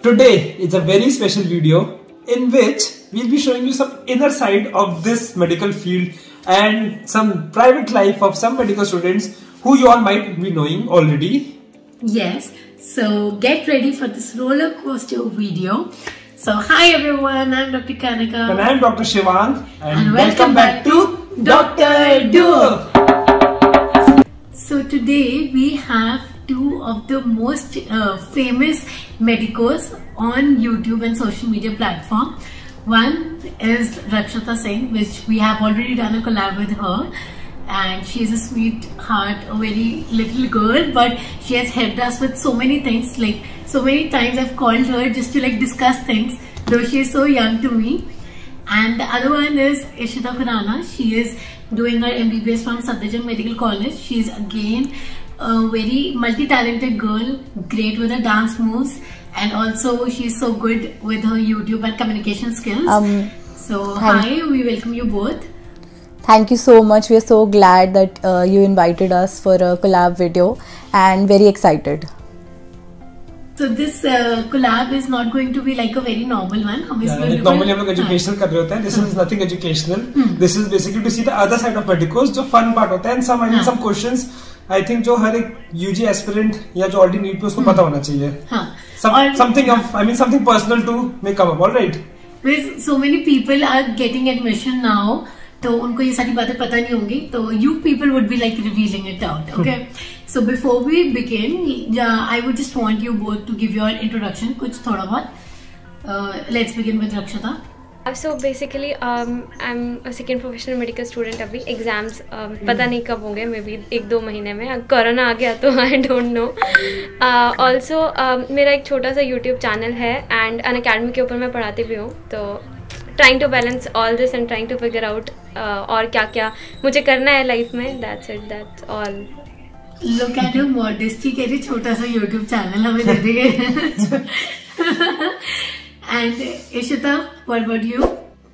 Today is a very special video in which we'll be showing you some inner side of this medical field and some private life of some medical students who you all might be knowing already. Yes, so get ready for this roller coaster video. So hi everyone, I'm Dr. Kanika. And I'm Dr. Shivang. And welcome back to Dr. Do. So today we have two of the most famous medicos on YouTube and social media platform. One is Rakshita Singh, which we have already done a collab with her. And she's a sweetheart, a very little girl, but she has helped us with so many things. Like so many times I've called her just to discuss things, though she is so young to me. And the other one is Ishita Khurana. She is doing her MBBS from Safdarjung Medical College. She is again a very multi-talented girl, great with her dance moves, and also she's so good with her YouTube and communication skills. Hi, we welcome you both. Thank you so much. We are so glad that you invited us for a collab video and very excited. So this collab is not going to be like a very normal one. Normally हम लोग educational कर रहे होते हैं. This is nothing educational. This is basically to see the other side of medicals, जो fun part होता है, and some questions I think जो हर एक UG aspirant या जो already need पे उसको पता होना चाहिए. Something personal to may come up. All right. Because so many people are getting admission now. तो उनको ये सारी बातें पता नहीं होंगी, तो you people would be revealing it out, okay? So before we begin, I would just want you both to give your introduction, कुछ थोड़ा बहुत. Let's begin with Rakshita. So basically, I'm a second professional medical student अभी. Exams पता नहीं कब होंगे, maybe 1-2 महीने में. कोरोना आ गया तो I don't know. Also मेरा एक छोटा सा YouTube channel है and Unacademy के ऊपर मैं पढ़ाती भी हूँ, तो trying to balance all this and trying to figure out और क्या मुझे करना है लाइफ में. That's it, that's all. Look at your modesty, कह रही छोटा सा YouTube channel हमें दे देंगे. And Ishita, what about you?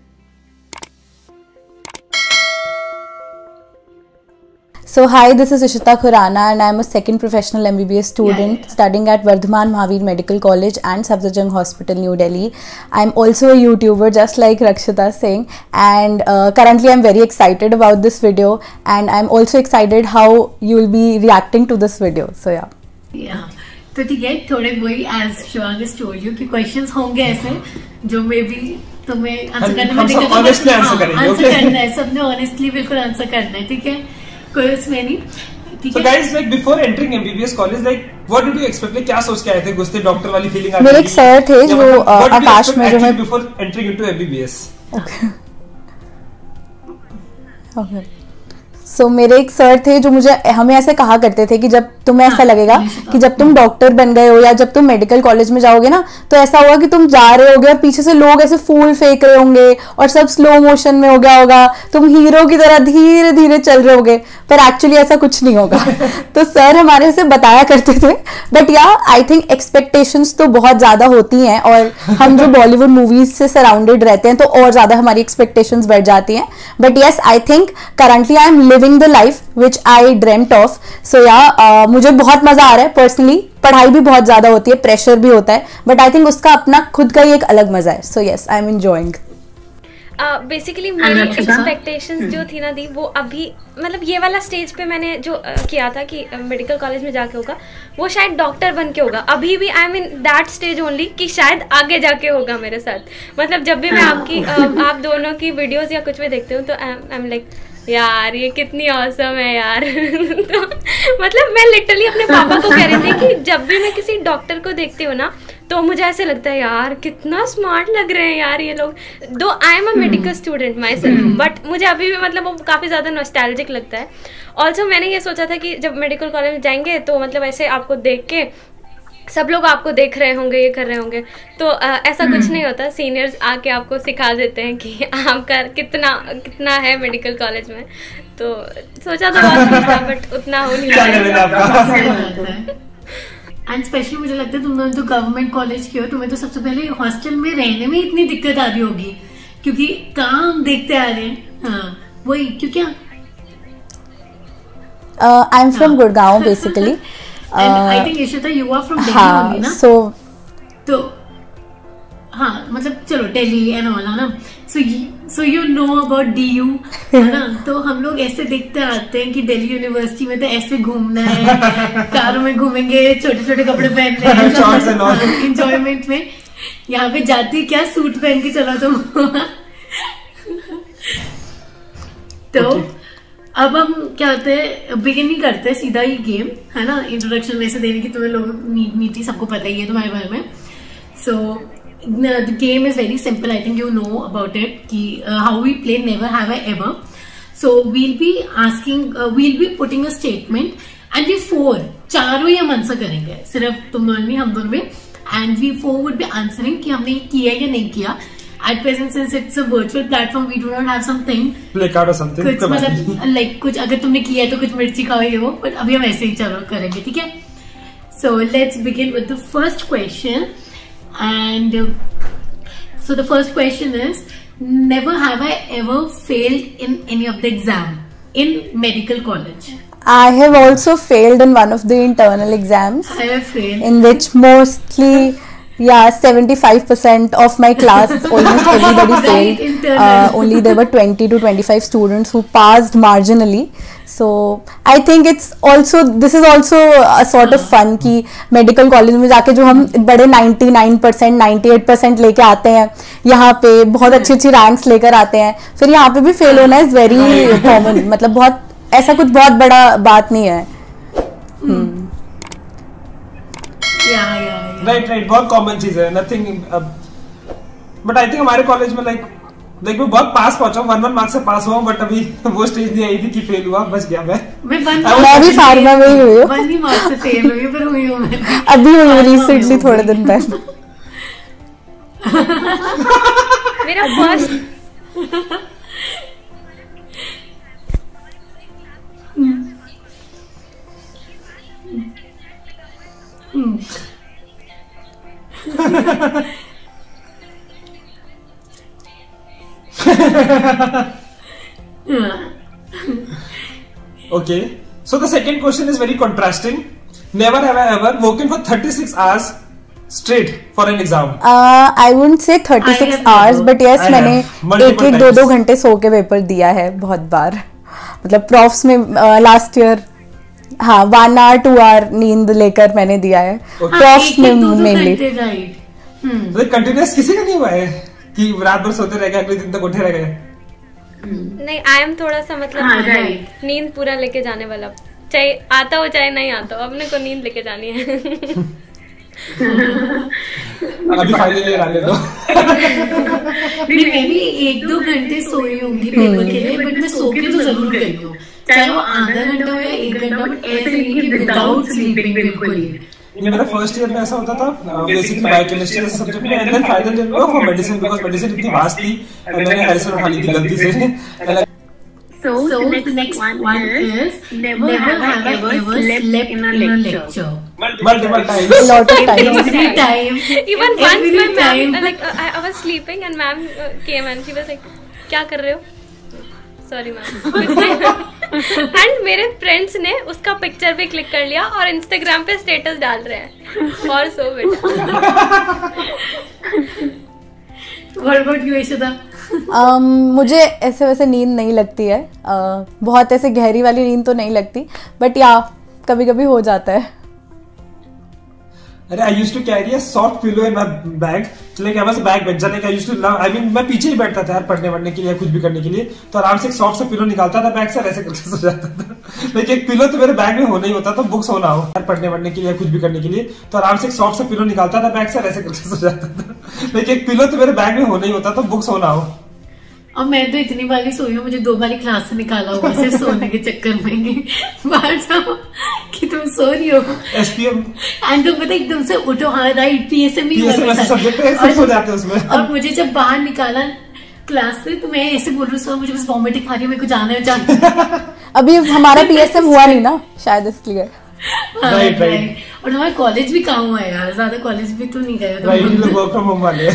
So hi, this is Ishita Khurana and I am a second professional MBBS student studying at Vardhaman Mahavir Medical College and Safdarjung Hospital, New Delhi. I am also a YouTuber just like Rakshita Singh, and currently I am very excited about this video, and I am also excited how you will be reacting to this video. So yeah. तो ठीक है, थोड़े वही as Shivang has told you कि questions होंगे ऐसे जो maybe तुम्हें आंसर करने में दिक्कत होगी. Honestly आंसर करेंगे. आंसर करना है, सबने honestly बिल्कुल आंसर करना है, ठीक है? कोई उसमें नहीं. So guys, before entering MBBS college, what did you expect? क्या सोच के आए थे? घुसते डॉक्टर वाली फीलिंग आ रही थी? मेरे एक सर थे जो आकाश में जो मैं before entering into MBBS. Okay. So, मेरे एक सर थे जो हमें ऐसे कहा करते थे कि जब तुम्हें ऐसा लगेगा कि जब तुम डॉक्टर बन गए हो या जब तुम मेडिकल कॉलेज में जाओगे ना, तो ऐसा होगा कि तुम जा रहे होगे और पीछे से लोग ऐसे फूल फेंक रहे होंगे और सब स्लो मोशन में हो गया होगा, तुम हीरो की तरह धीरे धीरे चल रहे होगे, पर एक्चुअली ऐसा कुछ नहीं होगा. तो सर हमारे से बताया करते थे. बट आई थिंक एक्सपेक्टेशंस तो बहुत ज्यादा होती हैं, और हम जो बॉलीवुड मूवीज से सराउंडेड रहते हैं तो और ज्यादा हमारी एक्सपेक्टेशंस बढ़ जाती हैं. But yes, I think currently I am living the life which I dreamed of. So मुझे बहुत मजा आ रहा है. पर्सनली पढ़ाई भी बहुत ज्यादा होती है, प्रेशर भी होता है, बट आई थिंक उसका अपना खुद का ही एक अलग मजा है. So yes, I am enjoying. Basically मेरी एक्सपेक्टेशंस जो थी ना दी, वो अभी ये वाला स्टेज पे मैंने जो किया था कि मेडिकल कॉलेज में जाके होगा, वो शायद डॉक्टर बन के होगा. अभी भी I am in that stage only कि शायद आगे जाके होगा मेरे साथ. जब भी मैं आप दोनों की वीडियोस या कुछ भी देखती हूँ तो आई एम लाइक यार ये कितनी ऑसम है यार. तो मैं लिटरली अपने पापा को कह रही थी कि जब भी मैं किसी डॉक्टर को देखती हूँ ना, तो मुझे ऐसे लगता है यार कितना स्मार्ट लग रहे हैं यार ये लोग. Though I am a medical student myself, but मुझे अभी भी वो काफ़ी ज़्यादा नॉस्टैल्जिक लगता है. ऑल्सो मैंने ये सोचा था कि जब मेडिकल कॉलेज में जाएंगे तो ऐसे आपको देख के सब लोग आपको देख रहे होंगे, ये कर रहे होंगे, तो ऐसा कुछ नहीं होता. सीनियर्स आके आपको सिखा देते हैं कि आपका कितना है मेडिकल कॉलेज में. तो सोचा तो बहुत था, बट उतना हो नहीं रहा. एंड स्पेशली मुझे लगता है तुम तो गवर्नमेंट कॉलेज के हो, तुम्हें तो सबसे पहले हॉस्टल में रहने में इतनी दिक्कत आ रही होगी, क्योंकि काम देखते आ रहे हैं. हाँ वही, क्योंकि I am from Gurgaon basically. And I think Ishita, you are from Delhi only, na? So हाँ मतलब चलो दिल्ली एंड ऑल है ना. So you know about DU है ना. तो हम लोग ऐसे देखते आते हैं कि दिल्ली यूनिवर्सिटी में तो ऐसे घूमना है, कारों में घूमेंगे, छोटे छोटे कपड़े पहनने हैं एंजॉयमेंट में. यहाँ पे जाती क्या सूट पहन के चलो तुम. तो अब हम क्या होते हैं, बिगिन ही करते हैं सीधा ही गेम है ना. इंट्रोडक्शन वैसे देने की तुम्हें लोग नीति सबको पता ही है तुम्हारे बारे में. So the game is very simple. I think you know about it कि how we play never have I ever. So we'll be asking, we'll be putting a statement and we four चारों ही हम answer करेंगे, सिर्फ तुम दोनों नहीं हम दोनों भी. And we four would be answering कि हमने किया या नहीं किया. At present, since it's a virtual platform, we do not have something like out or something. कुछ मतलब like कुछ अगर तुमने किया है तो कुछ मिर्ची खाओ ये वो, but अभी हम ऐसे ही चलो करेंगे, ठीक है. So let's begin with the first question. And so the first question is, never have I ever failed in any of the exam in medical college. I have also failed in one of the internal exams. I have failed. In which mostly, yeah, 75% of my class, almost everybody failed. Only there were 20 to 25 students who passed marginally. So I think this is also a sort of fun कि medical college में जाके जो हम बड़े 99%, 98% लेके आते हैं, यहाँ पे बहुत अच्छी रैंक्स लेकर आते हैं, फिर यहाँ पे भी फेल होना इज वेरी कॉमन. मतलब बहुत ऐसा कुछ बहुत बड़ा बात नहीं है. राइट बहुत कॉमन चीज है. नथिंग. बट आई थिंक हमारे कॉलेज में लाइक मैं बहुत पास पहुंचा हूँ, 1 मार्क्स से पास हुआ, बट अभी वो स्टेज नहीं आई थी कि फेल हुआ, बच गया मैं भी फार्मा में ही हुई हूँ. 1 मार्क्स से फेल हुई पर हुई हूँ मैं अभी हुई रिसेंटली थोड़े दिन पहले. मेरा first Okay, so the second question is very contrasting. Never have I ever woken for 36 hours straight for an exam. I wouldn't say 36 hours, but yes, मैंने 1-2 घंटे सो के पेपर दिया है बहुत बार. मतलब प्रोफ्स में लास्ट ईयर हाँ 1 hour 2 hour नींद लेकर मैंने दिया है प्रोफ्स में मेनली. कंटिन्यूस किसी का नहीं हुआ है कि रात भर सोते रह गए, अगले दिन तक उठे रह गए? नहीं, आई एम थोड़ा सा मतलब नींद पूरा लेके जाने वाला, चाहे आता हो चाहे नहीं आता हो, अपने को नींद लेके जानी है. अभी फाइनली आने दो. मैं भी 1-2 घंटे सोई होंगी पेपर के लिए, बट मैं सो के तो जरूर गई हूँ, चाहे वो आधा घंटा हो या 1 घंटा, बट ऐसे नहीं कि विदाउट स्लीपिंग बिल्कुल ही. ये मेरा फर्स्ट ईयर में ऐसा होता था, बेसिकली बायोकेमिस्ट्री जैसे सब्जेक्ट में, एंड देन फाइनल ईयर में फॉर मेडिसिन, बिकॉज़ मेडिसिन इतनी वास्ट थी और मैंने हेल्थ उठा ली थी गलती से. So the next one is never have I ever slept in a lecture. Multiple times. A lot of times. Every time. Even once my ma'am like I was sleeping and ma'am came and she was like, क्या कर रहे हो? Sorry ma'am. And मेरे friends ने उसका picture भी click कर लिया और इंस्टाग्राम पे स्टेटस डाल रहे हैं. और सो बेटा. What about you, Ishita? मुझे ऐसे वैसे नींद नहीं लगती है, बहुत ऐसे गहरी वाली नींद तो नहीं लगती, बट या कभी कभी हो जाता है. अरे I used to carry a soft pillow in my bag. Like I was a backbencher. Like I used to love. I mean मैं पीछे ही बैठता था यार पढ़ने के लिए या कुछ भी करने के लिए, तो आराम से एक सॉफ्ट सा पिलो निकालता था बैग से, ऐसे करके सो जाता था. लेकिन एक पिलो तो मेरे बैग में होना ही होता था, बुक्स होना हो यार पढ़ने के लिए या कुछ भी करने के लिए, तो आराम से एक सॉफ्ट सा पिलो निकालता था बैग से, ऐसे करके सो जाता था. लेकिन एक पिलो तो मेरे बैग में होना ही होता था, बुक्स होना हो. और मैं तो इतनी बारी सोई हूँ, मुझे 2 बारी क्लास से निकाला हुआ सिर्फ सोने के चक्कर में. बाहर जाओ कि तुम सो रही हो SPM एंड तुम पता एकदम से उठो, हाँ राइट PSM ही सब्जेक्ट है, सब सो जाते हैं उसमें. और मुझे जब बाहर निकाला क्लास से तो मैं ऐसे बोल रही हूँ मुझे बस वॉमिटिंग आ रही है, मेरे को जाना है. अभी हमारा PSM हुआ नहीं ना शायद इसलिए. राइट. और तुम्हारा कॉलेज भी कहाँ हुआ है यार, ज्यादा कॉलेज भी तो नहीं गए. वर्क फ्रॉम होम वाले.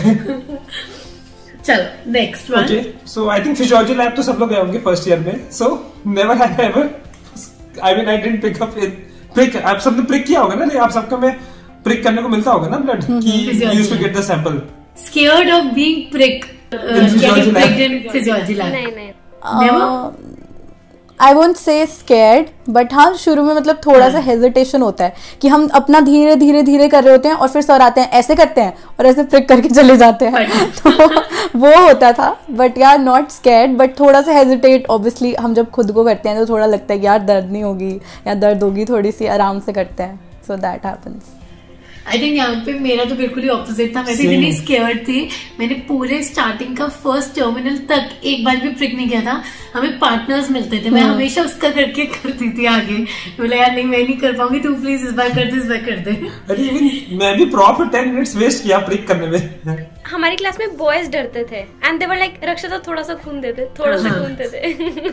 चलो next one. Okay, so I think physiology lab तो सब लोग गए होंगे फर्स्ट ईयर में. So never have ever, I mean I didn't pick up in prick. आप सबने प्रिक किया होगा ना, आप सबका में प्रिक करने को मिलता होगा ना ब्लड, कि you used to get the sample. Scared of being getting pricked in physiology lab? नहीं Never? I won't say scared, but हाँ शुरू में मतलब थोड़ा सा हेजिटेशन होता है कि हम अपना धीरे धीरे धीरे कर रहे होते हैं और फिर सर आते हैं ऐसे करते हैं और ऐसे प्रिक करके चले जाते हैं तो वो होता था. बट यार नॉट स्कैर्ड, बट थोड़ा सा हेजिटेट ऑब्वियसली हम जब खुद को करते हैं तो थोड़ा लगता है कि यार दर्द नहीं होगी या दर्द होगी, थोड़ी सी आराम से करते हैं. So that happens. I think यहाँ पे मेरा तो बिल्कुल ही ऑपोजिट था. मैं तो इतनी स्केयर्ड थी, मैंने पूरे स्टार्टिंग का फर्स्ट टर्मिनल तक एक बार भी प्रिक नहीं किया था. हमें पार्टनर्स मिलते थे, मैं हमेशा उसका करके करती थी आगे. बोला यार नहीं मैं नहीं कर पाऊंगी, तू प्लीज इस बार कर दे, इस बार कर दे. अरे मैं भी प्रॉपर 10 मिनट्स वेस्ट किया प्रिक करने में. हमारी क्लास में बॉयज डरते थे एंड दे वर लाइक रक्षिता थोड़ा सा खून दे दे, थोड़ा सा खून दे दे.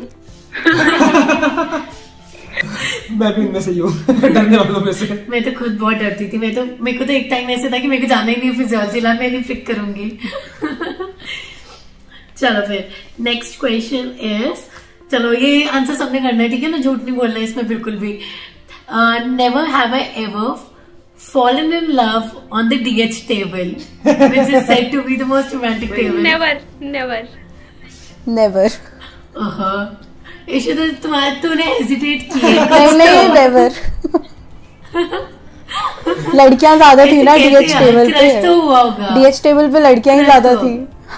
मैं भी इनमें से ही हूँ डरने वालों में से. मैं तो खुद बहुत डरती थी. मेरे को तो एक टाइम ऐसे था कि मेरे को जाना ही नहीं फिजियोलॉजी लैब, मैं नहीं पिक करूंगी. चलो फिर नेक्स्ट क्वेश्चन इज, चलो ये आंसर सबने करना है ठीक है ना, झूठ नहीं बोलना है इसमें बिल्कुल भी. Never have I ever fallen in love on the DH table, which is said to be the most romantic table. Never. तूने हेजिटेट किया. नहीं नेवर. लड़कियां ज्यादा थी ना DH टेबल पे. तो हुआ होगा DH टेबल पे लड़कियां ही ज्यादा थी.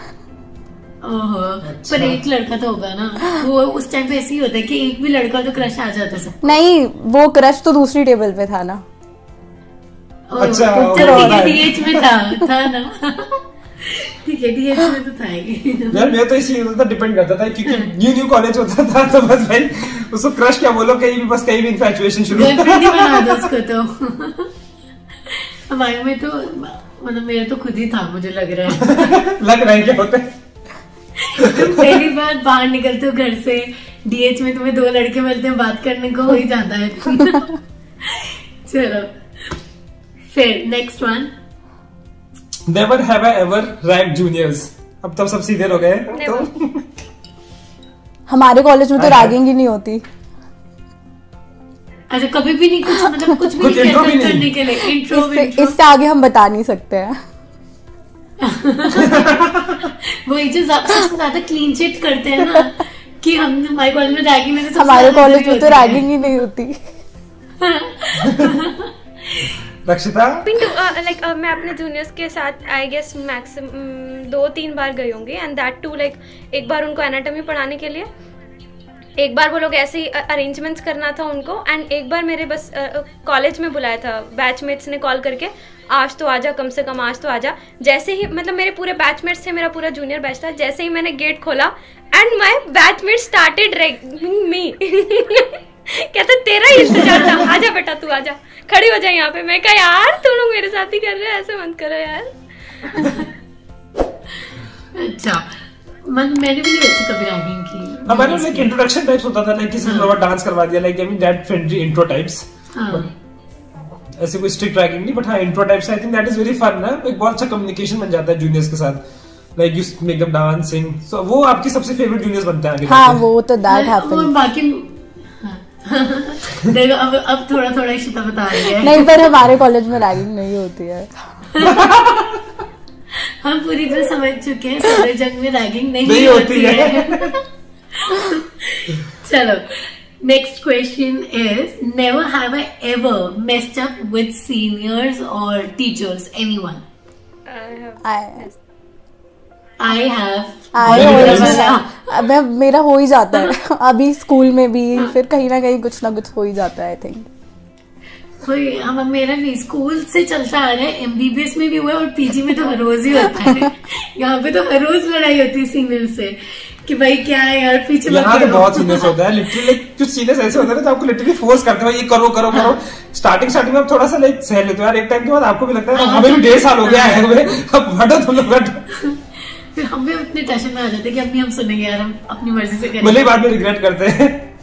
पर एक लड़का तो होगा ना, वो उस टाइम पे ऐसे ही होता है कि एक भी लड़का तो क्रश आ जाता है. नहीं वो क्रश तो दूसरी टेबल पे था ना. अच्छा DH में था ना. ठीक है DH में तो था ही. यार मैं तो इसलिए होता था, डिपेंड करता था क्योंकि न्यू कॉलेज होता था तो बस भाई उसको क्रश क्या बोलो, कहीं भी बस कहीं भी इन्फैचुएशन शुरू बना दो उसको. तो हमारे में तो मतलब मेरा तो खुद ही था, मुझे लग रहा है. लग रहा है क्या होता है. तुम पहली बार बाहर निकलते हो घर से, DH में तुम्हें 2 लड़के मिलते हैं, बात करने को हो ही जाता है. चलो फिर next one. Never have I ever rank juniors. अब तब सब सीधे हो गए तो हमारे कॉलेज में तो रैगिंग ही नहीं होती. अच्छा कभी भी नहीं, कुछ मतलब कुछ भी नहीं करने के लिए इंट्रो. इससे आगे हम बता नहीं सकते हैं. वही जो सबसे ज्यादा क्लीन चिट करते हैं ना कि हम हमारे कॉलेज में रैगिंग नहीं, हमारे कॉलेज में तो रैगिंग ही नहीं होती. रक्षिता लाइक मैं अपने जूनियर्स के साथ आई गेस मैक्सिमम 2-3 बार गई होंगी एंड दैट टू लाइक एक बार उनको एनाटॉमी पढ़ाने के लिए, एक बार वो लोग ऐसे ही अरेंजमेंट्स करना था उनको, एंड एक बार मेरे बस कॉलेज में बुलाया था बैचमेट्स ने कॉल करके, आज तो आजा, कम से कम आज तो आजा. जैसे ही मतलब मेरे पूरे बैचमेट्स थे, मेरा पूरा जूनियर बैच था, जैसे ही मैंने गेट खोला and my batchmate started ragging me. कहते तेरा ही इंतजार था, आजा बेटा तू आजा, खड़ी हो जाए यहाँ पे. मैं कहा यार तुम लोग मेरे साथ ही कर रहे हो, ऐसे मत करो यार. अच्छा मैंने भी वैसे कभी रैगिंग की. हमारे लाइक इंट्रोडक्शन टाइप्स होता था, लाइक किसी ने डांस करवा दिया, like I mean that friendly intro types. ऐसे कोई स्ट्रिक्ट रैगिंग नहीं, बट हाँ intro types I think that is very fun ना. एक बहुत अच्छा कम्युनिकेशन बन जाता है जूनियर्स के साथ, like you make them dance sing. So वो आपकी सबसे फेवरेट जूनियर्स बनते हैं आगे. हाँ वो तो दैट हैपेंस. बाकी देखो अब थोड़ा थोड़ा इशिता बता रही है. नहीं पर हमारे कॉलेज में रैगिंग नहीं होती है. हम पूरी तरह समझ चुके हैं सारे जंग में रैगिंग नहीं होती है. चलो next question is, never have I ever messed up with seniors और टीचर्स, एनीवन? I have. मेरा हो ही जाता है अभी स्कूल में भी, फिर कहीं ना कहीं कुछ ना कुछ हो ही जाता है आई थिंक. मेरा भी स्कूल से चलता आ रहा है, MBBS में भी हुआ है और PG में तो हर रोज ही होता है. यहाँ पे तो हर रोज लड़ाई होती है सीनियर से कि भाई क्या है यार पीछे. यहाँ तो बहुत सीनियर्स होता है लिटरली, कुछ सीनियर्स ऐसे होते हैं तो आपको लिटरली फोर्स करते हैं ये करो करो करो. स्टार्टिंग में आप थोड़ा सा लाइक सह लेते हो यार, एक टाइम के बाद आपको भी लगता है हमें भी 1.5 साल हो गया है, अब हटो तुम लोग हटो. फिर हम भी अपने टेंशन में आ जाते हैं कि अभी हम सुनेंगे यार, हम अपनी मर्जी से करेंगे. भले बाद में रिग्रेट करते हैं.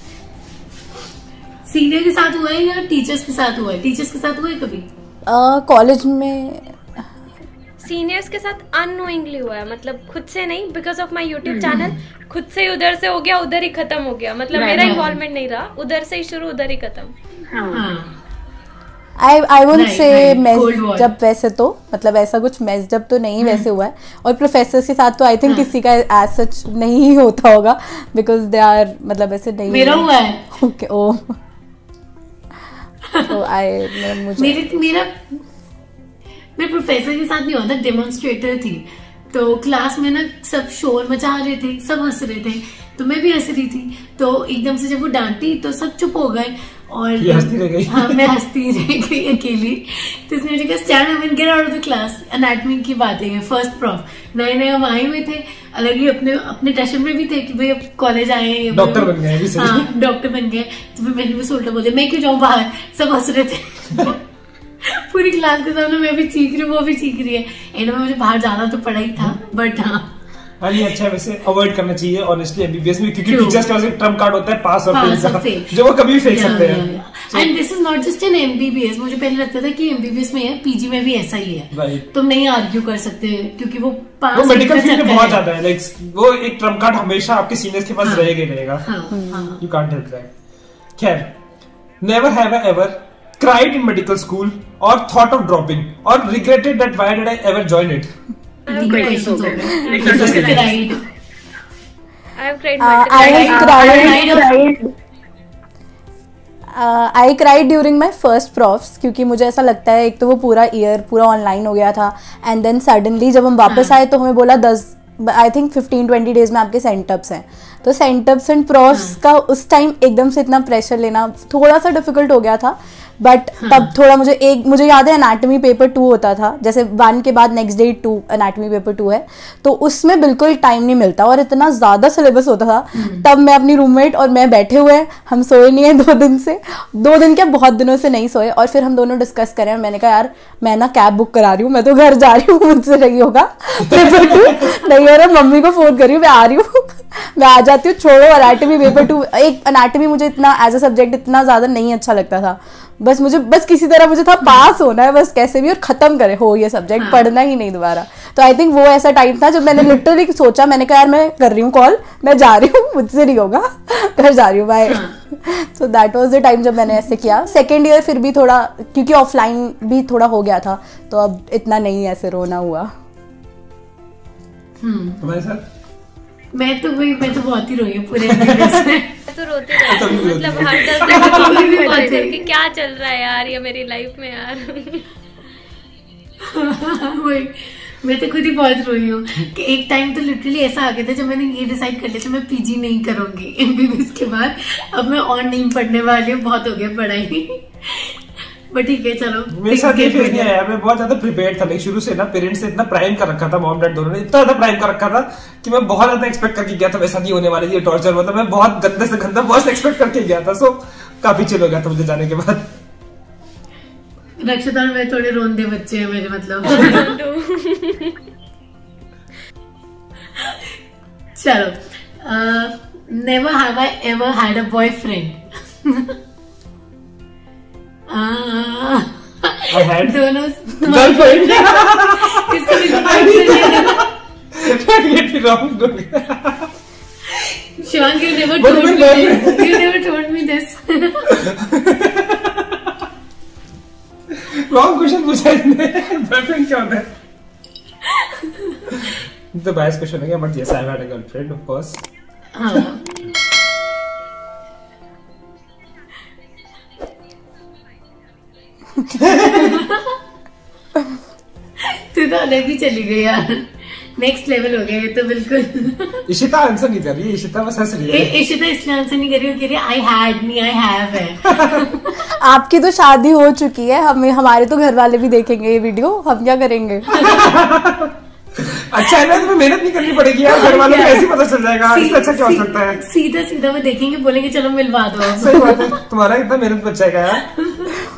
सीनियर के साथ हुआ है या टीचर्स के साथ हुआ है? टीचर्स के साथ हुआ है कभी? कॉलेज में सीनियर्स के साथ अननोइंगली हुआ है, मतलब खुद से नहीं, because of my YouTube channel खुद से उधर से हो गया, उधर ही खत्म हो गया. मतलब मेरा इन्वॉल्वमेंट नहीं रहा, उधर से ही शुरू उधर ही खत्म. I would Right, say right. Mess Cold War. जब वैसे तो मतलब ऐसा कुछ मेस जब तो नहीं वैसे हुआ है, और प्रोफेसर के साथ तो आई थिंक किसी का एज सच नहीं होता होगा बिकॉज दे आर मतलब ऐसे नहीं मेरा हुआ है। ओके ओ तो मुझे मेरे प्रोफेसर के साथ नहीं हुआ था, डेमोन्स्ट्रेटर थी तो क्लास में ना सब शोर मचा रहे थे, सब हंस रहे थे तो मैं भी हंस रही थी, तो एकदम से जब वो डांटी तो सब चुप हो गए और ये हंसती रह गई। हाँ मैं हंसती रह गई अकेली। तो इसने मुझे कहा stand up and get out of the class. Anatomy की बातें हैं, फर्स्ट प्रॉफ नए नए हम आए हुए थे, अलग ही अपने टशन में भी थे कि भाई अब कॉलेज आए हैं, डॉक्टर बन गए अभी सही। हाँ डॉक्टर बन गए। तो फिर मैंने बस उल्टा बोले मैं क्यों जाऊँ बाहर, सब हंस रहे थे पूरी क्लास के सामने मैं भी चीख रही हूँ, वो भी चीख रही है। एंड में मुझे बाहर जाना तो पड़ा ही था, बट हाँ ये अच्छा है वैसे, अवॉइड करना चाहिए ऑनेस्टली एमबीबीएस में, क्योंकि True. टीचर्स के पास एक ट्रम्प कार्ड होता है पास और Pass फेल और का, fail. जो वो कभी भी फेंक सकते हैं। And this is not just in MBBS. मुझे पहले लगता था कि एमबीबीएस में है, पीजी में भी ऐसा ही है। Right. तुम नहीं आर्ग्यू कर सकते क्योंकि वो पास वो मेडिकल फील्ड में बहुत ज्यादा है, लाइक वो एक ट्रम्प कार्ड हमेशा आपके सीनियर्स के पास रहेगा ही रहेगा। You can't help that. खैर, never have I ever cried in medical school or thought of dropping or regretted that why did I ever join it? I have cried. I have cried I cried during my first profs, क्योंकि मुझे ऐसा लगता है एक तो वो पूरा year पूरा ऑनलाइन हो गया था एंड देन सडनली जब हम वापस आए तो हमें बोला 10 आई थिंक 15-20 डेज में आपके सेंटअप्स हैं। तो सेंटअप्स एंड प्रॉफ्स का उस टाइम एकदम से इतना प्रेशर लेना थोड़ा सा डिफिकल्ट हो गया था, बट तब थोड़ा मुझे याद है एनाटॉमी पेपर 2 होता था, जैसे 1 के बाद नेक्स्ट डे 2 एनाटॉमी पेपर 2 है, तो उसमें बिल्कुल टाइम नहीं मिलता और इतना ज़्यादा सिलेबस होता था। तब मैं अपनी रूममेट और मैं बैठे हुए हैं, हम सोए नहीं है 2 दिन से, 2 दिन क्या बहुत दिनों से नहीं सोए, और फिर हम दोनों डिस्कस करें और मैंने कहा यार मैं ना कैब बुक करा रही हूँ, मैं तो घर जा रही हूँ, मुझसे नहीं होगा पेपर 2 नहीं हो रहा, मम्मी को फोन कर रही हूँ मैं आ रही हूँ मैं आ जाती हूँ, छोड़ो एनाटॉमी पेपर 2। एक एनाटॉमी मुझे इतना एज अ सब्जेक्ट इतना ज़्यादा नहीं अच्छा लगता था, बस किसी तरह मुझे था पास होना है बस कैसे भी और खत्म करे हो ये सब्जेक्ट, पढ़ना ही नहीं दोबारा। तो आई थिंक वो ऐसा टाइम था जब मैंने लिटरली सोचा, मैंने कहा यार मैं कर रही हूँ कॉल, मैं जा रही हूँ, मुझसे नहीं होगा, घर जा रही हूँ bye. So that was the time जब मैंने ऐसे किया। सेकेंड ईयर फिर भी थोड़ा, क्योंकि ऑफलाइन भी थोड़ा हो गया था तो अब इतना नहीं ऐसे रोना हुआ। तुम्हारे साथ? मैं तो बहुत ही रोई हूँ पूरे MBBS में। तो रोती रहती हूँ, मतलब हर 10 दिन मम्मी भी कॉल करके क्या चल रहा है यार ये मेरी लाइफ में यार। वही मैं तो खुद ही बहुत रोई हूँ कि एक टाइम तो लिटरली ऐसा आ गया था जब मैंने ये डिसाइड कर लिया था मैं पीजी नहीं करूंगी MBBS के बाद, अब मैं और नहीं पढ़ने वाली हूँ, बहुत हो गया पढ़ाई। बट ठीक है चलो, मेरे साथ ये फेज नहीं आया, मैं बहुत ज्यादा प्रिपेयर्ड था, लाइक शुरू से ना पेरेंट्स ने इतना प्राइम कर रखा था, मॉम डैड दोनों ने इतना ज्यादा प्राइम कर रखा था कि मैं बहुत ज्यादा एक्सपेक्ट करके गया था वैसा नहीं होने वाला, ये टॉर्चर, मतलब मैं बहुत गंदे से गंदा बहुत एक्सपेक्ट करके गया था। सो काफी चिल हो गया था मुझे जाने के बाद। रक्षिता में थोड़े रोंदे बच्चे हैं मेरे, मतलब चलो, never have I ever had a boyfriend. I had दोनों girlfriend. इसका भी Get me wrong. Shivangi, you never But told my me girlfriend- this. You never told me this. Wrong question पूछा इसने। Girlfriend क्या होता है? तो biased question है क्या? But yes, I've had a girlfriend, of course. हाँ। तू तो अलग ही चली गई यार, नेक्स्ट लेवल हो गया ये तो बिल्कुल। इशिता आंसर नहीं कर रही है, इशिता बस हंस रही है। इशिता इसलिए आंसर नहीं कर रही, कह रही आई हैड नहीं आई हैव है। आपकी तो शादी हो चुकी है, हमारे तो घर वाले भी देखेंगे ये वीडियो, हम क्या करेंगे? अच्छा है ना, तुम्हें मेहनत नहीं करनी पड़ेगी यार, घर वालों को ऐसे पता चल जाएगा, इससे अच्छा क्या हो सकता है? सीधा सीधा वो देखेंगे, बोलेंगे चलो मिलवा दो। सही बात है, तुम्हारा इतना मेहनत बच जाएगा यार।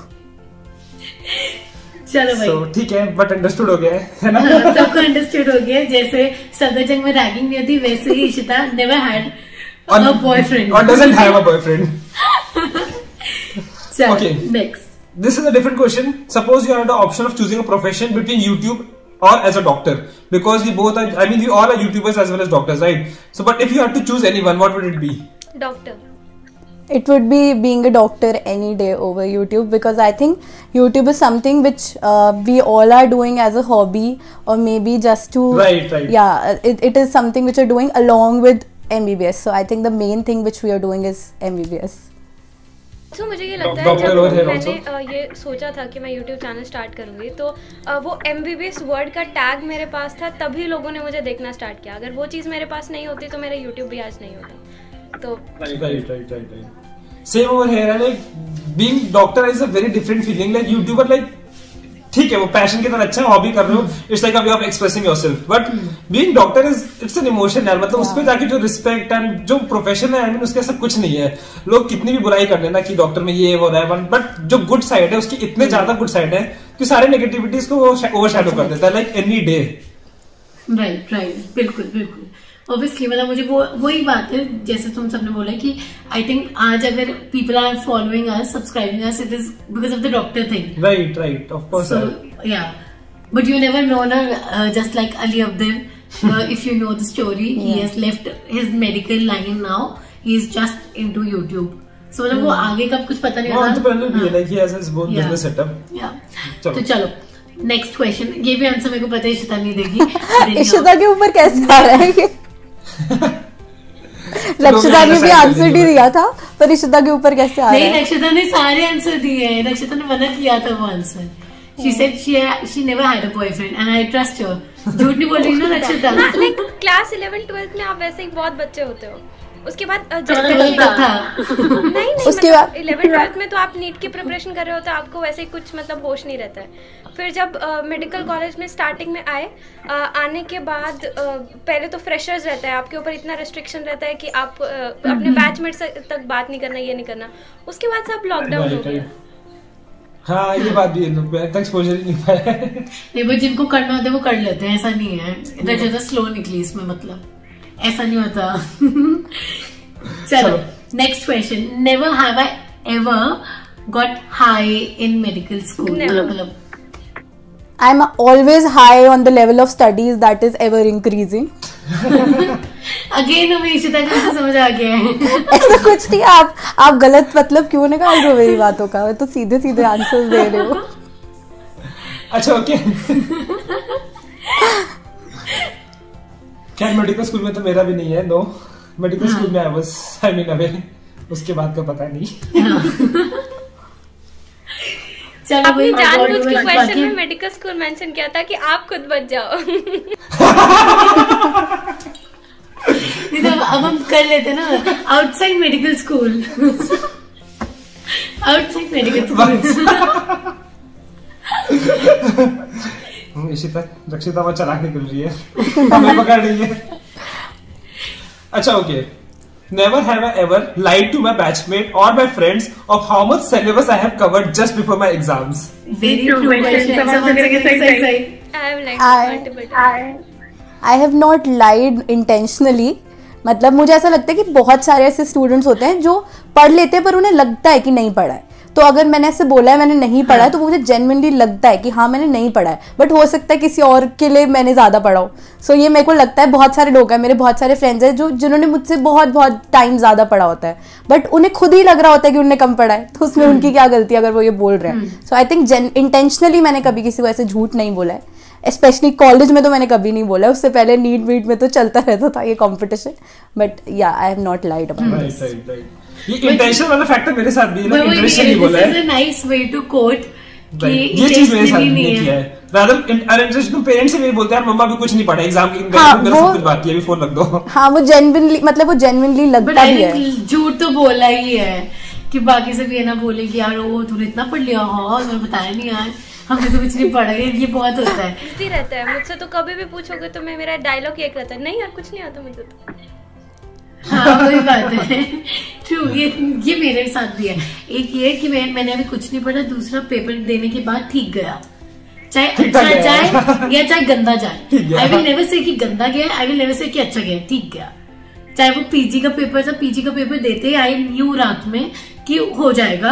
चलो भाई, ठीक है, बट अंडरस्टूड हो गया है ना? सबको अंडरस्टूड हो गया। जैसे सफदरजंग में रैगिंग नहीं होती, वैसे ही Ishita never had a boyfriend और डजंट हैव अ बॉयफ्रेंड। चलो Okay. Next. This is a different question. Suppose you had the option of choosing a profession between YouTube or as a doctor, because we both are, I mean we all are YouTubers as well as doctors, right? So but if you had to choose anyone, what would it be? Doctor. It would be being a doctor any day over YouTube, because I think YouTube is something which we all are doing as a hobby, or maybe just to right. Yeah, it is something which you're doing along with MBBS. So I think the main thing which we are doing is MBBS. तो मुझे ये लगता है जब मैंने ये सोचा था कि मैं YouTube चैनल स्टार्ट करूँगी, तो वो MBBS वर्ड का टैग मेरे पास था, तभी लोगों ने मुझे देखना स्टार्ट किया. अगर वो चीज़ मेरे पास नहीं होती तो मेरा YouTube भी आज नहीं होता. तो right. Same over here. Like being doctor is a very different feeling. Like YouTuber, like ठीक है वो पैशन की तरह अच्छा है, हॉबी कर रहे हो, it's like a way of expressing yourself. But being doctor is it's an emotion यार. मतलब उसपे जाके जो रिस्पेक्ट एंड जो प्रोफेशन है, आई मीन उसके सब कुछ नहीं है. लोग कितनी भी बुराई कर लेना कि डॉक्टर में ये हो रहा है, बट जो गुड साइड है उसकी इतने ज्यादा गुड साइड है कि सारे नेगेटिविटीज को वो ओवरशैडो कर देता है, लाइक एनी डे. राइट, बिल्कुल. ऑब्वियसली मतलब मुझे वही बात है जैसे तुम सबने बोला कि आई थिंक आज अगर people are following us, subscribing us, it is because of the doctor thing. Right of course. So yeah, but you never know ना, just like Ali Abdul, if you know the story, he has left his medical line, now he is just into YouTube. So मतलब वो आगे का कुछ पता नहीं होता. Like he has his both business setup. या तो चलो नेक्स्ट क्वेश्चन. ये भी आंसर मेरे को पता है, इशिता नहीं देगी. इशिता के ऊपर कैसे आ रहा है ये? रक्षिता ने भी आंसर ही दिया था, पर इशिता के ऊपर कैसे आ रहा है? नहीं, रक्षिता ने सारे आंसर दिए हैं. रक्षिता ने मना किया था वो answer. She said she never had a boyfriend and I trust her. झूठ नहीं बोल रही ना रक्षिता. लाइक क्लास 11-12 में आप वैसे ही बहुत बच्चे होते हो. उसके बाद नहीं उसके बाद 11-12 में तो आप नीट की प्रिपरेशन कर रहे हो, तो आपको वैसे ही कुछ मतलब होश नहीं रहता है. फिर जब मेडिकल कॉलेज में स्टार्टिंग में आने के बाद पहले तो फ्रेशर्स रहता है, आपके ऊपर इतना रिस्ट्रिक्शन रहता है कि आप अपने बैचमेट से तक बात नहीं करना, ये नहीं करना. उसके बाद सब लॉकडाउन हो गया. हाँ ये बात भी है, एक्सपोजर ही नहीं पाया. नहीं बट जिनको करना होता है वो कर लेते हैं, ऐसा नहीं है. इतना ज्यादा स्लो निकली इसमें, मतलब ऐसा नहीं होता. चलो next question. Never have I ever got high in medical school. मतलब I'm always high on the level of studies that is ever increasing. Again हमें इशिता को समझ आ गया है. ऐसा कुछ नहीं. आप गलत मतलब क्यों निकाल रहे हो मेरी बातों का? तो सीधे आंसर्स दे रहे हो. अच्छा ओके. क्या मेडिकल स्कूल में तो मेरा भी नहीं है. नो मेडिकल स्कूल में आई मीन अवे, उसके बाद का पता नहीं. अपनी जानबूझ के क्वेश्चन में मेडिकल स्कूल मेंशन किया था कि आप खुद बच जाओ. नहीं तो अब हम कर लेते ना outside medical school. Outside medical school. Rakshita वो चला के कर रही है, हमें पकड़ रही है. अच्छा okay. Never have I ever lied to my batchmate or my friends of how much syllabus I have covered just before my exams. Very true question. I have not lied intentionally. मतलब मुझे ऐसा लगता है कि बहुत सारे ऐसे students होते हैं जो पढ़ लेते हैं पर उन्हें लगता है कि नहीं पढ़ा है. तो अगर मैंने ऐसे बोला है मैंने नहीं पढ़ा है, तो मुझे जेन्युइनली लगता है कि हाँ मैंने नहीं पढ़ा है, बट हो सकता है किसी और के लिए मैंने ज्यादा पढ़ा हो. सो ये मेरे को लगता है बहुत सारे लोग हैं, मेरे बहुत सारे फ्रेंड्स हैं जिन्होंने मुझसे बहुत बहुत टाइम ज्यादा पढ़ा होता है, बट उन्हें खुद ही लग रहा होता है कि उन्होंने कम पढ़ा है. तो उसमें उनकी क्या गलती अगर वो ये बोल रहे हैं. सो आई थिंक इंटेंशनली मैंने कभी किसी को ऐसे झूठ नहीं बोला है. स्पेशली कॉलेज में तो मैंने कभी नहीं बोला. उससे पहले नीट वीट में तो चलता रहता था ये competition, but yeah I have not lied about this. ये इंटेंशन वाला फैक्टर मेरे साथ भी है. इंटेंशनली बोला है. This is a nice way to quote कि ये चीज मेरे साथ नहीं किया है. Rather uninterested. तुम पेरेंट्स से भी बोलते हैं मम्मा भी कुछ नहीं पढ़ा एग्जाम की, मेरा सब कुछ बाकी है, अभी फोन रख दो. हाँ वो जेन्युइनली मतलब वो जेन्युइनली लगता भी है. झूठ तो बोला ही है कि बाकी से भी ये ना बोले कि यार वो तूने इतना पढ़ लिया. हाँ मैंने बताया नहीं यार, हमने तो कुछ नहीं पढ़ा है. ये बहुत होता है. इसी रहता है मुझसे. तो कभी भी पूछोगे तो मैं मेरा डायलॉग एक रहता है, नहीं यार कुछ नहीं आता मुझे तो. हाँ वही बात है. ट्रू. ये मेरे साथ भी है. एक ये कि मैंने अभी कुछ नहीं पढ़ा, दूसरा पेपर देने के बाद ठीक गया, चाहे अच्छा जाए या चाहे गंदा जाए. आई विल नेवर से कि गंदा गया, आई विल नेवर से कि अच्छा गया, ठीक गया. चाहे वो पीजी का पेपर था, पीजी का पेपर देते आई न्यू रात में कि हो जाएगा,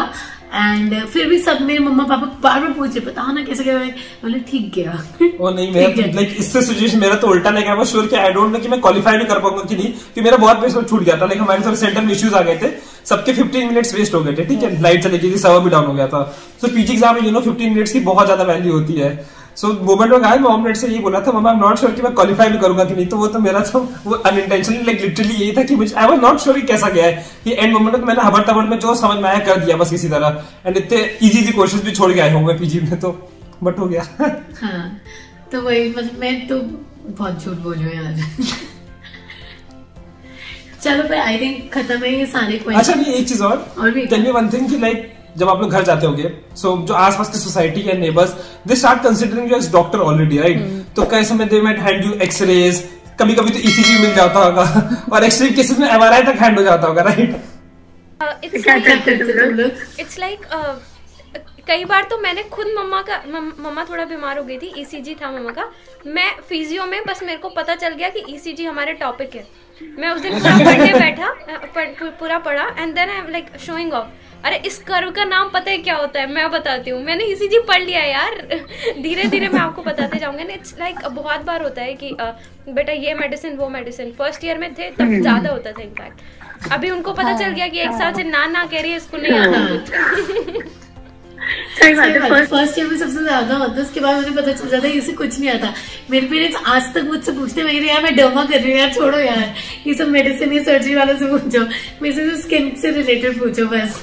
एंड फिर भी सब मेरे मम्मा पापा बार बार पूछ रहे पता ना कैसे क्या, बोले ठीक गया। वो नहीं, मैं लाइक इससे सिचुएशन मेरा तो उल्टा, लाइक आई वाज श्योर कि आई डोंट नो कि मैं क्वालिफाई भी कर पाऊंगा कि नहीं, कि मेरा बहुत बेस्ट छूट गया था। लाइक हमारे थोड़े सेंटर में इश्यूज आ गए थे, सबके 15 मिनट्स वेस्ट हो गए थे, ठीक है, लाइट चली गई थी, सर्वर भी डाउन हो गया था। सो पीजी एग्जाम में 15 मिनट्स की बहुत ज्यादा वैल्यू होती है। सो मोमेंट में गाय मॉम ने से यही बोला था, मम्मा आई एम नॉट श्योर कि मैं क्वालिफाई भी करूंगा कि नहीं। तो वो तो मेरा तो वो अनइंटेंशनली लाइक लिटरली यही था कि आई वाज नॉट श्योर कैसा गया है, कि एंड मोमेंट में मैंने हबर तबर में जो समझ में आया कर दिया बस किसी तरह। एंड इतने इजी क्वेश्चंस भी छोड़ के आए होंगे पीजी में, तो बट हो गया। हाँ, तो वही मतलब मैं तो बहुत झूठ बोल रही हूँ यार। चलो फिर आई थिंक खत्म है ये सारे क्वेश्चन। अच्छा नहीं, एक चीज और भी टेल मी वन थिंग कि लाइक जब आप लोग घर जाते होंगे, सो जो आसपास की सोसाइटी है, neighbours, they start considering you as doctor already, right? तो कैसे में they might hand you x-rays, कभी कभी तो ईसीजी मिल जाता होगा, और एक्सट्रीम केसेस में एमआरआई तक हैंड हो जाता होगा, राइट? इट्स लाइक कई बार तो मैंने खुद मम्मा थोड़ा बीमार हो गई थी, ईसीजी था मम्मा का, मैं फिजियो में बस मेरे को पता चल गया कि ईसीजी हमारे टॉपिक है, मैं उस दिन पूरा पढ़ने बैठा, पूरा पढ़ा, and then I am like showing off, अरे इस कर्व का नाम पता है क्या होता है, मैं बताती हूँ, मैंने ईसीजी पढ़ लिया यार। धीरे धीरे मैं आपको बताते जाऊंगा ना। इट्स लाइक बहुत बार होता है कि बेटा ये मेडिसिन वो मेडिसिन, फर्स्ट ईयर में थे तब ज्यादा होता था इनफैक्ट, अभी उनको पता चल गया कि एक साल से ना कह रही है, इसको नहीं आता कुछ। सही बात है, फर्स्ट ईयर में सबसे ज्यादा होता है, उसके बाद मुझे पता चल जाता है इसे कुछ नहीं आता। मेरे पेरेंट्स आज तक मुझसे पूछते हैं यार मैं डर्मा कर रही हूँ, यार छोड़ो यार ये सब मेडिसिन ये सर्जरी वालों से पूछो, मेरे से स्किन से रिलेटेड पूछो बस।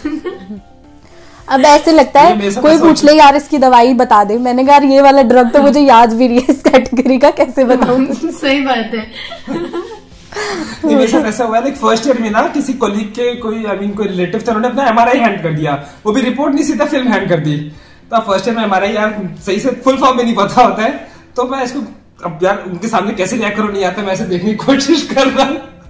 अब ऐसे लगता है कोई पूछ ले यार इसकी दवाई बता दे, मैंने कहा ये वाला ड्रग तो मुझे याद भी नहीं है, इस कैटेगरी का कैसे बताऊं। सही बात है। मेरे साथ ऐसा हुआ है, लाइक फर्स्ट ईयर में ना किसी कोलीग के कोई कोई रिलेटिव थे, उन्होंने अपना एमआरआई हैंड कर दिया, वो भी रिपोर्ट नहीं सीधा फिल्म हैंड कर दी। तो फर्स्ट ईयर में एमआरआई यार सही से फुल फॉर्म में नहीं पता होता है, तो मैं इसको अब यार उनके सामने कैसे रिएक्ट करूं नहीं आता, मैं ऐसे देखने की कोशिश कर रहा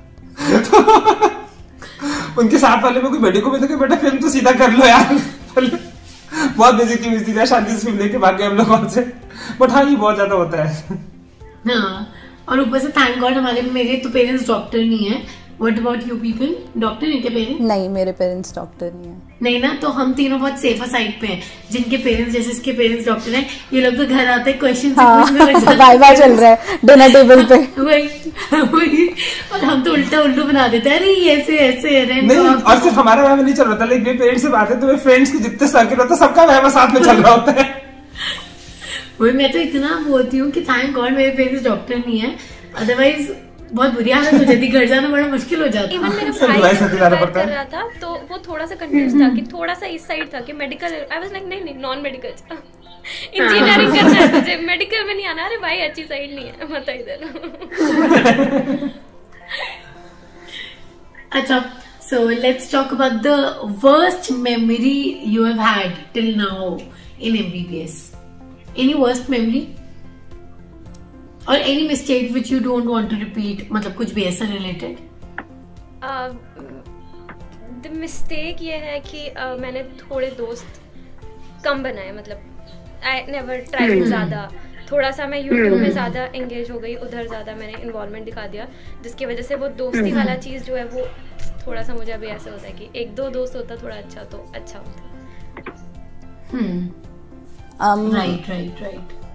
हूं। उनके साथ वाले में कोई मेडिको में तो बेटा फिल्म तो सीधा कर लो यार। बहुत बेइज्जती हुई थी, शांति से फिल्म लेके भाग गए हम लोग वहां से। बट हाँ ये बहुत ज्यादा होता है। हाँ, और ऊपर से थैंक गॉड मेरे तो पेरेंट्स डॉक्टर नहीं है। What about you people, doctor हैं क्या पेरेंट्स? नहीं, मेरे पेरेंट्स डॉक्टर नहीं है। नहीं ना, तो हम तीनों बहुत सेफर साइड पे हैं। जिनके पेरेंट्स जैसे इसके पेरेंट्स डॉक्टर हैं, ये लोग तो घर आते हैं क्वेश्चन वाइवा चल रहा है डिनर टेबल पे। वही, और हम तो उल्टू बना देते हैं, अरे ऐसे ऐसे नहीं, और सिर्फ हमारा वह नहीं चल रहा था, लेकिन मेरे पेरेंट्स से बात है तो मेरे फ्रेंड्स के जितने सर्किट होता है सबका वह साथ में चल रहा होता है। वही मैं तो इतना बोलती हूँ कि थैंक गॉड मेरे पेरेंट्स डॉक्टर नहीं है, अदरवाइज बहुत बुरी हालत हो जाती, घर जाना बड़ा मुश्किल हो जाता। इवन मेरा भाई कर रहा था तो वो थोड़ा सा कंफ्यूज था कि थोड़ा सा इस साइड था कि मेडिकल, आई वाज लाइक नहीं नॉन मेडिकल, इंजीनियरिंग करना है तुझे, मेडिकल में नहीं आना। अरे भाई अच्छी साइड नहीं है, मत इधर। अच्छा, so let's talk about the worst memory you have had till now in MBBS. Any worst memory? और any mistake which you don't want to repeat, मतलब कुछ भी ऐसा related? The mistake ये है कि मैंने थोड़े दोस्त कम बनाए, मतलब I never tried ज्यादा, थोड़ा सा मैं YouTube में ज्यादा एंगेज हो गई, उधर ज्यादा मैंने इन्वॉल्वमेंट दिखा दिया, जिसकी वजह से वो दोस्ती वाला चीज जो है वो थोड़ा सा मुझे अभी ऐसा होता है कि एक दो दोस्त होता थोड़ा अच्छा तो अच्छा होता। राइट।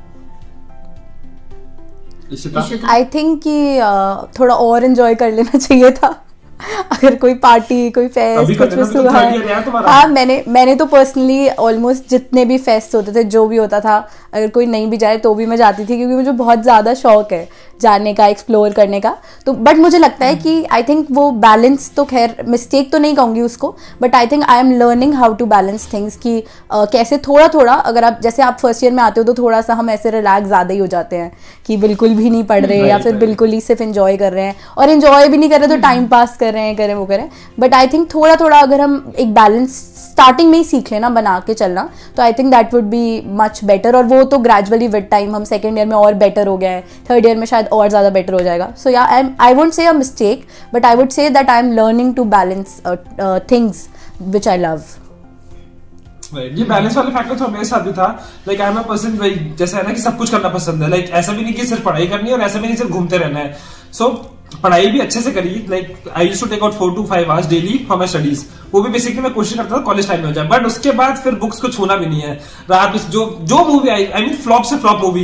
आई थिंक कि थोड़ा और एंजॉय कर लेना चाहिए था। अगर कोई पार्टी कोई फेस्ट कुछ भी हुआ है, हाँ मैंने तो पर्सनली ऑलमोस्ट जितने भी फेस्ट होते थे जो भी होता था, अगर कोई नहीं भी जाए तो भी मैं जाती थी, क्योंकि मुझे बहुत ज़्यादा शौक है जाने का, एक्सप्लोर करने का। तो बट मुझे लगता है कि आई थिंक वो बैलेंस, तो खैर मिस्टेक तो नहीं कहूँगी उसको, but I think I am learning how to balance things कि कैसे थोड़ा थोड़ा, अगर आप जैसे आप फर्स्ट ईयर में आते हो तो थोड़ा सा हम ऐसे रिलैक्स ज़्यादा ही हो जाते हैं कि बिल्कुल भी नहीं पढ़ रहे या फिर बिल्कुल ही सिर्फ इन्जॉय कर रहे हैं, और इन्जॉय भी नहीं कर रहे तो टाइम पास कर रहे हैं, करें वो करें। बट आई थिंक थोड़ा थोड़ा अगर हम एक बैलेंस स्टार्टिंग में ही सीख लेना बना के चलना, तो I think that would be much better. और वो तो ग्रेजुअली विद टाइम हम सेकेंड ईयर में और बेटर हो गया है, थर्ड ईयर में शायद और ज़्यादा बेटर हो जाएगा। सो या I won't say a mistake, but I would say that I am learning to balance things which I love. ये बैलेंस वाला फैक्टर तो मेरे साथ भी था। Like I am a person, जैसे है ना कि सब कुछ करना पसंद है, लाइक ऐसा भी नहीं कि सिर्फ पढ़ाई करनी है और ऐसा भी नहीं सिर्फ घूमते रहना है। सो पढ़ाई भी अच्छे से करी, like I used to take out 4 to 5 hours daily for my studies. वो भी बेसिकली मैं कोशिश करता था कॉलेज टाइम में हो जाए, बट उसके बाद फिर बुक्स को छूना भी नहीं है। रात जो मूवी आई, आई मीन फ्लॉप से फ्लॉप मूवी,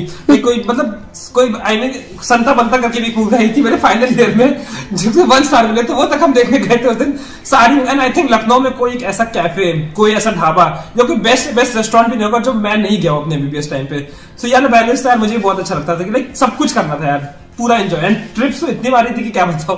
कोई आई मीन संता बनता करके भी मूवी आई थी मेरे फाइनल ईयर में, जिसमें 1 स्टार मिले, तो वो तक हम देखने गए थे उस दिन सारी। एंड आई थिंक लखनऊ में कोई एक ऐसा कैफे, कोई ऐसा ढाबा या कोई बेस्ट रेस्टोरेंट भी नहीं होगा जो मैं नहीं गया हूँ अपने एमबीबीएस टाइम पे। सो यार बैलेंस यार मुझे बहुत अच्छा लगता था कि लाइक सब कुछ करना था यार, पूरा एंजॉय। एंड ट्रिप्स तो इतनी मारी थी कि क्या बताओ।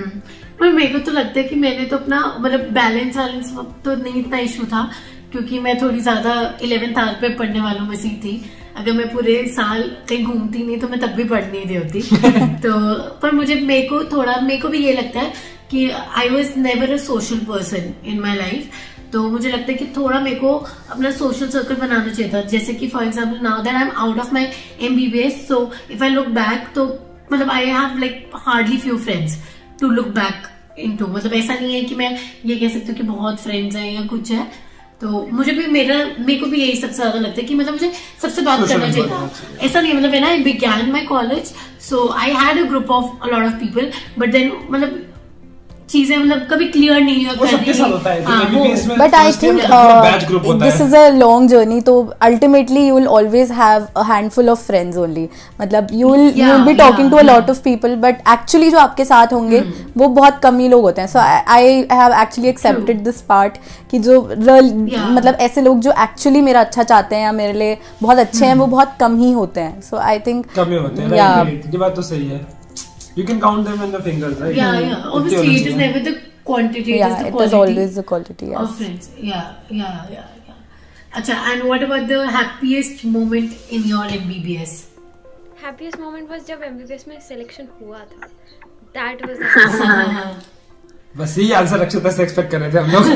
पर मेरे को तो लगता है कि मैंने तो अपना मतलब बैलेंस तो नहीं इतना इशू था, क्योंकि मैं थोड़ी ज्यादा 11th आवर पे पढ़ने वालों में से थी। अगर मैं पूरे साल कहीं घूमती नहीं तो मैं तब भी पढ़ नहीं रही होती। तो पर मेरे को भी ये लगता है कि I was never a social person in my life. तो मुझे लगता है कि थोड़ा मेरे को अपना सोशल सर्कल बनाना चाहिए था। जैसे कि for example now that I am out of my MBBS, so if I look back तो मतलब I have like hardly few friends to look back into. मतलब ऐसा नहीं है कि मैं ये कह सकती हूँ कि बहुत फ्रेंड्स हैं या कुछ है। तो मुझे भी मेरे को भी यही सबसे ज्यादा लगता है कि मतलब मुझे सबसे बात करना चाहिए था। ऐसा नहीं मतलब when I began my college, so I had a group of a lot of people, but then मतलब चीजें मतलब कभी क्लियर नहीं होता है। But I think this is a long journey, तो ultimately you will always have a handful of friends only. मतलब you will be talking to a lot of people, but actually जो आपके साथ होंगे वो बहुत कम ही लोग होते हैं। So I have actually accepted this part कि जो मतलब ऐसे लोग जो एक्चुअली मेरा अच्छा चाहते हैं या मेरे लिए बहुत अच्छे हैं वो बहुत कम ही होते हैं। सो आई थिंक कम ही होते हैं। ये बात तो सही है। You can count them in the fingers, right? Yeah. Obviously, it is never the quantity. Yeah, it is always the quality. Yes. Of friends. Yeah. Acha, and what about the happiest moment in your MBBS? Happiest moment was जब MBBS में selection हुआ था. That was the happiest. बस यही answer अक्षता से expect कर रहे थे हम लोग।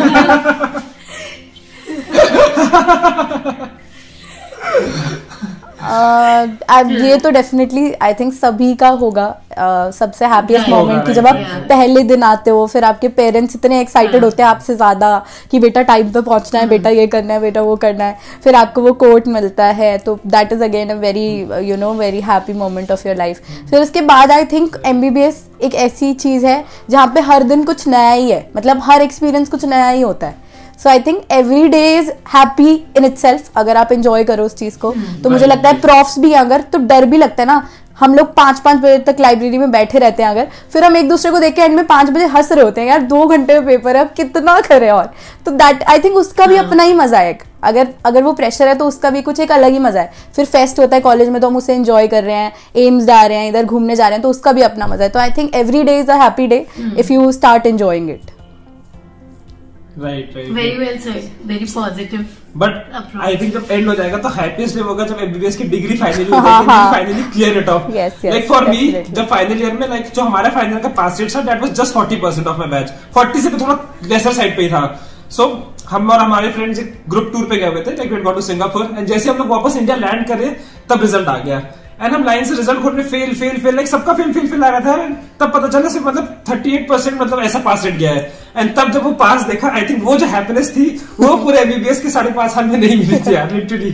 ये तो डेफिनेटली आई थिंक सभी का होगा सबसे हैप्पीएस्ट मोमेंट कि जब आप पहले दिन आते हो, फिर आपके पेरेंट्स इतने एक्साइटेड होते हैं आपसे ज्यादा कि बेटा टाइम पे पहुंचना है, बेटा ये करना है, बेटा वो करना है, फिर आपको वो कोट मिलता है। तो that is again a very very happy moment of your life. फिर उसके बाद आई थिंक एमबीबीएस एक ऐसी चीज है जहाँ पे हर दिन कुछ नया ही है, मतलब हर एक्सपीरियंस कुछ नया ही होता है। So I think every day is happy in itself अगर आप एंजॉय करो उस चीज को। तो मुझे लगता है प्रॉफ्स भी अगर तो डर भी लगता है ना, हम लोग 5-5 बजे तक लाइब्रेरी में बैठे रहते हैं अगर, फिर हम एक दूसरे को देख के एंड में 5 बजे हंस रहे होते हैं यार 2 घंटे में पेपर है, अब कितना करें। और तो दैट आई थिंक उसका भी अपना ही मजा है। अगर वो प्रेशर है तो उसका भी कुछ एक अलग ही मजा है। फिर फेस्ट होता है कॉलेज में तो हम उसे एंजॉय कर रहे हैं, एम्स जा रहे हैं, इधर घूमने जा रहे हैं, तो उसका भी अपना मजा है। तो I think every day is a happy day if you start enjoying it. Right. Very well said. Very positive. But I think जब एंड हो जाएगा तो हैप्पीएस्ट डे होगा जब एमबीबीएस की डिग्री फाइनली हो जाएगी, finally clear it off. Like for me जब फाइनल ईयर में लाइक जो हमारा फाइनल का पास रेट था that was just 40% of my batch, 40 से थोड़ा लेसर साइड पे ही था। सो हम और हमारे फ्रेंड्स एक ग्रुप टूर पे गए हुए थे, like we got to Singapore, and जैसे हम लोग वापस इंडिया लैंड करे तब रिजल्ट आ गया। एंड हम लाइन से रिजल्ट खोलने फेल लाइक सबका फेल आ रहा था। तब पता चला सिर्फ मतलब 38% मतलब ऐसा पास रेट गया है। एंड तब जब वो पास देखा आई थिंक वो जो हैप्पीनेस थी वो पूरे एमबीबीएस के 5.5 साल में नहीं मिली थी यार, लिटरली।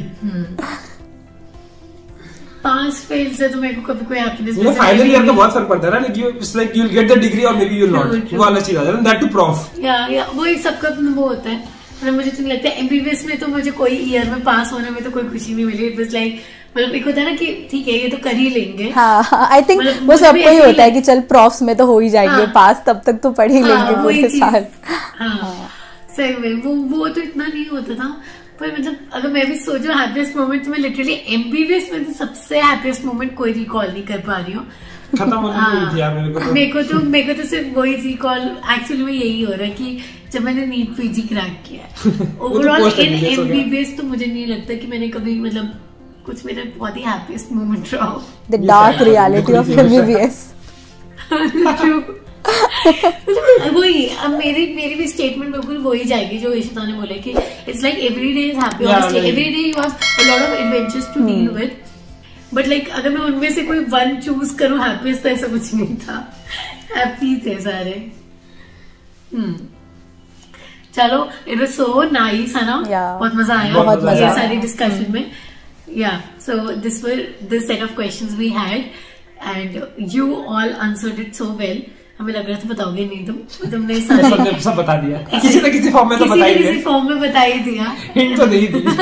पास फेल से तो मेरे को कभी कोई हैप्पीनेस नहीं। फाइनल ईयर का बहुत फर्क पड़ता है ना, like you will get the degree और maybe you will not, वो वाला चीज आ जाता है, दैट टू प्रॉफ। या वो ही सबका वो होता है। मतलब मुझे तो नहीं लगता एमबीबीएस में तो मुझे कोई ईयर में पास होने में तो कोई खुशी नहीं मिली। इट वाज लाइक मतलब एक होता है ना कि ठीक है ये तो कर ही लेंगे। हाँ आई थिंक वो सबको ही होता है कि चल प्रॉफ्स में तो हो ही जाएंगे पास, तब तक तो पढ़ ही लेंगे पूरे साल। सही में वो तो इतना नहीं होता था। पर मतलब अगर मैं भी सोचूं हैप्पीएस्ट मोमेंट तो मैं लिटरली एमबीबीएस में तो सबसे हैप्पीएस्ट मोमेंट कोई रिकॉल नहीं कर पा रही हूँ। मेरे को तो सिर्फ वही रिकॉल एक्चुअली में यही हो रहा है कि जब मैंने नीट पीजी क्रैक किया ओवरऑल इन एमबीबीएस, तो मुझे नहीं लगता कि मैंने कभी मतलब कुछ मेरा बहुत ही हैप्पीएस्ट मोमेंट रहा हो। The dark reality of MBBS. वही अब मेरी भी स्टेटमेंट बिल्कुल वही जाएगी जो इशिता ने बोले कि it's like every day is happy, obviously every day you have a lot of adventures to deal with, but like अगर मैं उनमें से कोई वन चूज करूं हैप्पीएस्ट तो ऐसा कुछ नहीं था, हैप्पी थे सारे। चलो इट वाज सो नाइस है ना, बहुत मजा आया बहुत मजा ये सारी डिस्कशन में। Yeah, so this set of questions we had, and you all answered it so well. हमें लग रहा था बताओगे नहीं तुमने सारे सब बता दिया, किसी न किसी फॉर्म में तो बता ही दिया, किसी फॉर्म में बता ही दिया, हिंट तो नहीं दी।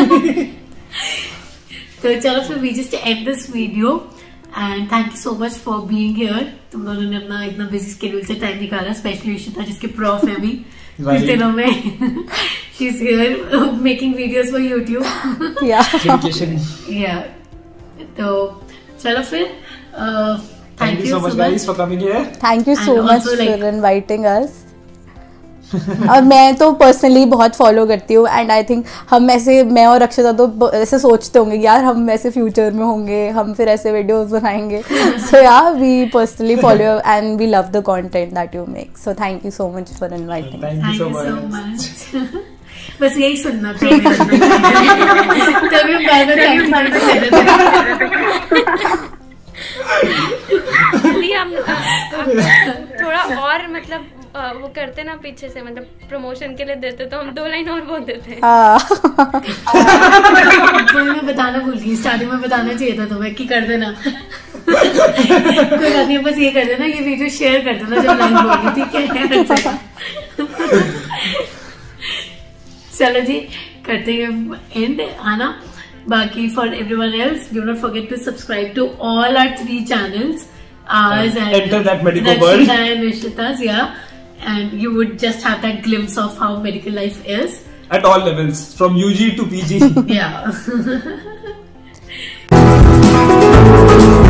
तो चलो फिर we just end this video and thank you so much for being here. तुम दोनों ने अपना इतना बिजी स्केड्यूल से टाइम निकाला, स्पेशली इशिता जिसके प्रॉफ है अभी इस दिनों में, she's here making videos for YouTube. Yeah. तो चलो फिर Thank you so much guys for coming here. Thank you so much for inviting us. और मैं तो पर्सनली बहुत फॉलो करती हूँ एंड आई थिंक हम ऐसे, मैं और अक्षता तो ऐसे सोचते होंगे यार हम ऐसे फ्यूचर में होंगे, हम फिर ऐसे वीडियोस बनाएंगे. सो या we personally follow and we love the content that you make. So thank you so much for inviting. Thank you so much. बस यही सुनना था तभी हम थोड़ा और मतलब वो करते ना पीछे से, मतलब प्रमोशन के लिए देते तो हम 2 लाइन और बोल देते हैं. मैं बताना भूल गई, स्टार्टिंग में बताना चाहिए था तुम्हें कि कर देना. कोई बात नहीं, बस ये कर देना, ये वीडियो शेयर कर देना जब लाइन बोली, ठीक है. चलो जी करते हैं एंड, आना. Baki, for everyone else, do not forget to subscribe to all our 3 channels. Ours and enter that medical world. And Ishita's, yeah. And you would just have that glimpse of how medical life is. At all levels, from UG to PG. Yeah.